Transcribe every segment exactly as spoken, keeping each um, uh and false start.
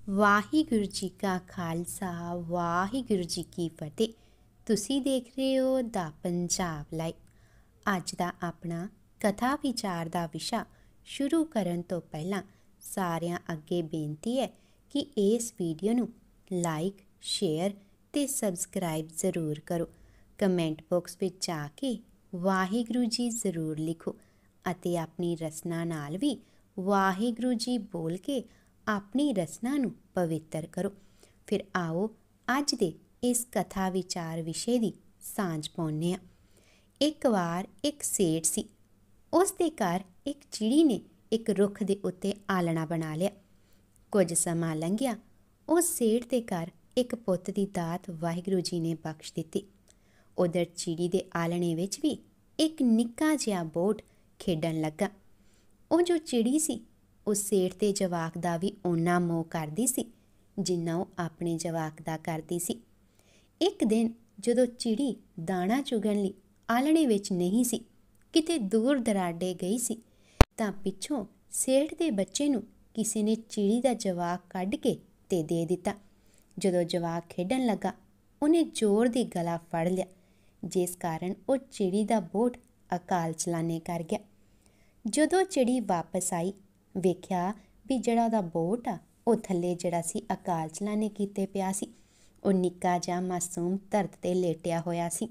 ਵਾਹਿਗੁਰੂ ਜੀ ਕਾ ਖਾਲਸਾ ਵਾਹਿਗੁਰੂ ਜੀ ਕੀ ਫਤਿਹ। ਤੁਸੀਂ ਦੇਖ ਰਹੇ ਹੋ ਦਾ ਪੰਜਾਬ ਲਾਈਵ। ਅੱਜ ਦਾ ਆਪਣਾ ਕਥਾ ਵਿਚਾਰ ਦਾ ਵਿਸ਼ਾ ਸ਼ੁਰੂ ਕਰਨ ਤੋਂ ਪਹਿਲਾਂ ਸਾਰਿਆਂ ਅੱਗੇ ਬੇਨਤੀ ਹੈ ਕਿ ਇਸ ਵੀਡੀਓ ਨੂੰ ਲਾਈਕ, ਸ਼ੇਅਰ ਤੇ ਸਬਸਕ੍ਰਾਈਬ ਜ਼ਰੂਰ ਕਰੋ। ਕਮੈਂਟ ਬਾਕਸ ਵਿੱਚ ਜਾ ਕੇ ਵਾਹਿਗੁਰੂ ਜੀ ਜ਼ਰੂਰ ਲਿਖੋ ਅਤੇ ਆਪਣੀ ਰਸਨਾ ਨਾਲ ਵੀ ਵਾਹਿਗੁਰੂ ਜੀ ਬੋਲ ਕੇ ਆਪਣੀ ਰਸਨਾ ਨੂੰ ਪਵਿੱਤਰ ਕਰੋ। ਫਿਰ ਆਓ ਅੱਜ ਦੇ ਇਸ ਕਥਾ ਵਿਚਾਰ ਵਿਸ਼ੇ ਦੀ ਸਾਂਝ ਪਾਉਂਦੇ ਹਾਂ। ਇੱਕ ਵਾਰ ਇੱਕ ਸੇਠ ਸੀ। ਉਸ ਦੇ ਘਰ ਇੱਕ ਚਿੜੀ ਨੇ ਇੱਕ ਰੁੱਖ ਦੇ ਉੱਤੇ ਆਲਣਾ ਬਣਾ ਲਿਆ। ਕੁਝ ਸਮਾਂ ਲੰਘਿਆ। ਉਸ ਸੇਠ ਦੇ ਘਰ ਇੱਕ ਪੁੱਤ ਦੀ ਦਾਤ ਵਾਹਿਗੁਰੂ ਜੀ ਨੇ ਬਖਸ਼ ਦਿੱਤੀ। ਉਧਰ ਚਿੜੀ ਦੇ ਆਲਣੇ ਵਿੱਚ ਵੀ ਇੱਕ ਨਿੱਕਾ ਜਿਹਾ ਬੋਟ ਖੇਡਣ ਲੱਗਾ। ਉਹ ਜੋ ਚਿੜੀ ਸੀ ਉਹ ਸੇਠ ਦੇ ਜਵਾਕ ਦਾ ਵੀ ਓਨਾ ਮੋਹ ਕਰਦੀ ਸੀ ਜਿੰਨਾ ਉਹ ਆਪਣੇ ਜਵਾਕ ਦਾ ਕਰਦੀ ਸੀ। ਇੱਕ ਦਿਨ ਜਦੋਂ ਚਿੜੀ ਦਾਣਾ ਚੁਗਣ ਲਈ ਆਲਣੇ ਵਿੱਚ ਨਹੀਂ ਸੀ, ਕਿਤੇ ਦੂਰ ਦਰਾਡੇ ਗਈ ਸੀ, ਤਾਂ ਪਿੱਛੋਂ ਸੇਠ ਦੇ ਬੱਚੇ ਨੂੰ ਕਿਸੇ ਨੇ ਚਿੜੀ ਦਾ ਜਵਾਕ ਕੱਢ ਕੇ ਤੇ ਦੇ ਦਿੱਤਾ। ਜਦੋਂ ਜਵਾਕ ਖੇਡਣ ਲੱਗਾ, ਉਹਨੇ ਜ਼ੋਰ ਦੀ ਗਲਾ ਫੜ ਲਿਆ, ਜਿਸ ਕਾਰਨ ਉਹ ਚਿੜੀ ਦਾ ਬੋਟ ਅਕਾਲ ਚਲਾਣੇ ਕਰ ਗਿਆ। ਜਦੋਂ ਚਿੜੀ ਵਾਪਸ ਆਈ, ਵੇਖਿਆ ਵੀ ਜਿਹੜਾ ਉਹਦਾ ਬੋਟ ਆ ਉਹ ਥੱਲੇ ਜਿਹੜਾ ਸੀ ਅਕਾਲ ਚਲਾਣੇ ਕੀਤੇ ਪਿਆ ਸੀ। ਉਹ ਨਿੱਕਾ ਜਿਹਾ ਮਾਸੂਮ ਧਰਤ 'ਤੇ ਲੇਟਿਆ ਹੋਇਆ ਸੀ।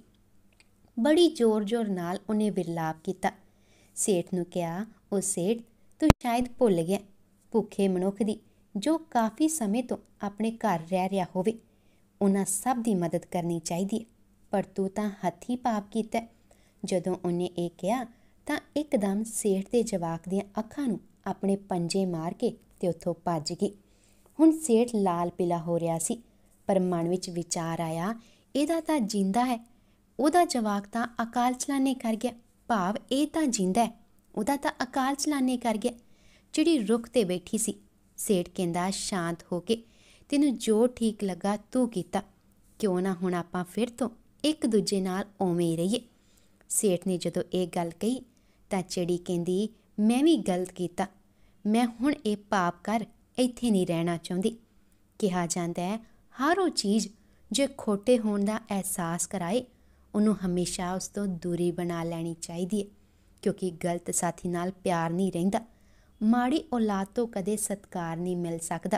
ਬੜੀ ਜ਼ੋਰ-ਜ਼ੋਰ ਨਾਲ ਉਹਨੇ ਵਿਰਲਾਪ ਕੀਤਾ। ਸੇਠ ਨੂੰ ਕਿਹਾ, ਉਹ ਸੇਠ, ਤੂੰ ਸ਼ਾਇਦ ਭੁੱਲ ਗਿਆ ਭੁੱਖੇ ਮਨੁੱਖ ਦੀ ਜੋ ਕਾਫੀ ਸਮੇਂ ਤੋਂ ਆਪਣੇ ਘਰ ਰਹਿ ਰਿਹਾ ਹੋਵੇ। ਉਹਨਾਂ ਸਭ ਦੀ ਮਦਦ ਕਰਨੀ ਚਾਹੀਦੀ ਹੈ, ਪਰ ਤੂੰ ਤਾਂ ਹੱਥੀਂ ਪਾਪ ਕੀਤਾ। ਜਦੋਂ ਉਹਨੇ ਇਹ ਕਿਹਾ ਤਾਂ ਇੱਕਦਮ ਸੇਠ ਦੇ ਜਵਾਕ ਦੀਆਂ ਅੱਖਾਂ ਨੂੰ ਆਪਣੇ ਪੰਜੇ ਮਾਰ ਕੇ ਤੇ ਉੱਥੋਂ ਭੱਜ ਗਈ। ਹੁਣ ਸੇਠ ਲਾਲ ਪੀਲਾ ਹੋ ਰਿਹਾ ਸੀ, ਪਰ ਮਨ ਵਿੱਚ ਵਿਚਾਰ ਆਇਆ, ਇਹਦਾ ਤਾਂ ਜਿੰਦਾ ਹੈ, ਉਹਦਾ ਜਵਾਕ ਤਾਂ ਅਕਾਲ ਚਲਾਣੇ ਕਰ ਗਿਆ, ਭਾਵ ਇਹ ਤਾਂ ਜਿੰਦਾ ਹੈ, ਉਹਦਾ ਤਾਂ ਅਕਾਲ ਚਲਾਣੇ ਕਰ ਗਿਆ। ਜਿਹੜੀ ਰੁੱਖ 'ਤੇ ਬੈਠੀ ਸੀ। ਸੇਠ ਕਹਿੰਦਾ, ਸ਼ਾਂਤ ਹੋ ਕੇ, ਤੈਨੂੰ ਜੋ ਠੀਕ ਲੱਗਾ ਤੂੰ ਕੀਤਾ, ਕਿਉਂ ਨਾ ਹੁਣ ਆਪਾਂ ਫਿਰ ਤੋਂ ਇੱਕ ਦੂਜੇ ਨਾਲ ਉਵੇਂ ਹੀ ਰਹੀਏ। ਸੇਠ ਨੇ ਜਦੋਂ ਇਹ ਗੱਲ ਕਹੀ ਤਾਂ ਚਿੜੀ ਕਹਿੰਦੀ, ਮੈਂ ਵੀ ਗਲਤ ਕੀਤਾ, ਮੈਂ ਹੁਣ ਇਹ ਪਾਪ ਕਰ ਇੱਥੇ ਨਹੀਂ ਰਹਿਣਾ ਚਾਹੁੰਦੀ। ਕਿਹਾ ਜਾਂਦਾ ਹੈ, ਹਰ ਉਹ ਚੀਜ਼ ਜੇ ਖੋਟੇ ਹੋਣ ਦਾ ਅਹਿਸਾਸ ਕਰਾਏ, ਉਹਨੂੰ ਹਮੇਸ਼ਾ ਉਸ ਤੋਂ ਦੂਰੀ ਬਣਾ ਲੈਣੀ ਚਾਹੀਦੀ ਹੈ, ਕਿਉਂਕਿ ਗਲਤ ਸਾਥੀ ਨਾਲ ਪਿਆਰ ਨਹੀਂ ਰਹਿੰਦਾ। ਮਾੜੀ ਔਲਾਦ ਤੋਂ ਕਦੇ ਸਤਿਕਾਰ ਨਹੀਂ ਮਿਲ ਸਕਦਾ।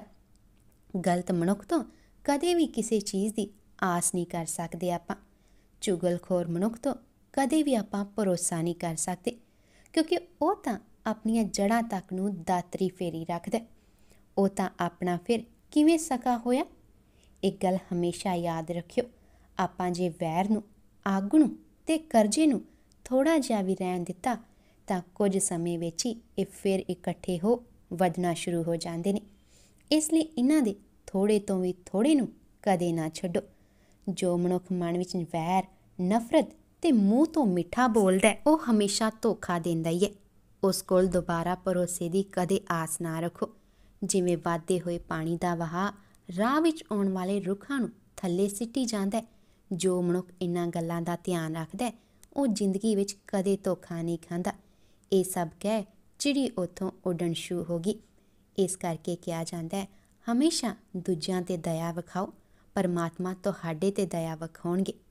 ਗਲਤ ਮਨੁੱਖ ਤੋਂ ਕਦੇ ਵੀ ਕਿਸੇ ਚੀਜ਼ ਦੀ ਆਸ ਨਹੀਂ ਕਰ ਸਕਦੇ ਆਪਾਂ। ਚੁਗਲਖੋਰ ਮਨੁੱਖ ਤੋਂ ਕਦੇ ਵੀ ਆਪਾਂ ਭਰੋਸਾ ਨਹੀਂ ਕਰ ਸਕਦੇ, ਕਿਉਂਕਿ ਉਹ ਤਾਂ ਆਪਣੀਆਂ ਜੜ੍ਹਾਂ ਤੱਕ ਨੂੰ ਦਾਤਰੀ ਫੇਰੀ ਰੱਖਦਾ। ਉਹ ਤਾਂ ਆਪਣਾ ਫਿਰ ਕਿਵੇਂ ਸਕਾ ਹੋਇਆ। ਇੱਕ ਗੱਲ ਹਮੇਸ਼ਾ ਯਾਦ ਰੱਖਿਓ, ਆਪਾਂ ਜੇ ਵੈਰ ਨੂੰ, ਅੱਗ ਨੂੰ ਤੇ ਕਰਜ਼ੇ ਨੂੰ ਥੋੜ੍ਹਾ ਜਿਹਾ ਵੀ ਰਹਿਣ ਦਿੱਤਾ ਤਾਂ ਕੁਝ ਸਮੇਂ ਵਿੱਚ ਹੀ ਇਹ ਫਿਰ ਇਕੱਠੇ ਹੋ ਵਧਣਾ ਸ਼ੁਰੂ ਹੋ ਜਾਂਦੇ ਨੇ। ਇਸ ਲਈ ਇਹਨਾਂ ਦੇ ਥੋੜ੍ਹੇ ਤੋਂ ਵੀ ਥੋੜ੍ਹੇ ਨੂੰ ਕਦੇ ਨਾ ਛੱਡੋ। ਜੋ ਮਨੁੱਖ ਮਨ ਵਿੱਚ ਵੈਰ, ਨਫ਼ਰਤ ਤੇ ਮੂੰਹ ਤੋਂ ਮਿੱਠਾ ਬੋਲਦਾ, ਉਹ ਹਮੇਸ਼ਾ ਧੋਖਾ ਦਿੰਦਾ ਹੀ ਹੈ। ਉਸ ਕੋਲ ਦੁਬਾਰਾ ਭਰੋਸੇ ਦੀ ਕਦੇ ਆਸ ਨਾ ਰੱਖੋ। ਜਿਵੇਂ ਵੱਧਦੇ ਹੋਏ ਪਾਣੀ ਦਾ ਵਹਾਅ ਰਾਹ ਵਿੱਚ ਆਉਣ ਵਾਲੇ ਰੁੱਖਾਂ ਨੂੰ ਥੱਲੇ ਸਿੱਟੀ ਜਾਂਦਾ, ਜੋ ਮਨੁੱਖ ਇਹਨਾਂ ਗੱਲਾਂ ਦਾ ਧਿਆਨ ਰੱਖਦਾ ਉਹ ਜ਼ਿੰਦਗੀ ਵਿੱਚ ਕਦੇ ਧੋਖਾ ਨਹੀਂ ਖਾਂਦਾ। ਇਹ ਸਭ ਕਹਿ ਚਿੜੀ ਉੱਥੋਂ ਉੱਡਣ ਸ਼ੁਰੂ ਹੋ ਗਈ। ਇਸ ਕਰਕੇ ਕਿਹਾ ਜਾਂਦਾ ਹੈ, ਹਮੇਸ਼ਾ ਦੂਜਿਆਂ 'ਤੇ ਦਇਆ ਵਿਖਾਓ, ਪਰਮਾਤਮਾ ਤੁਹਾਡੇ 'ਤੇ ਦਇਆ ਵਿਖਾਉਣਗੇ।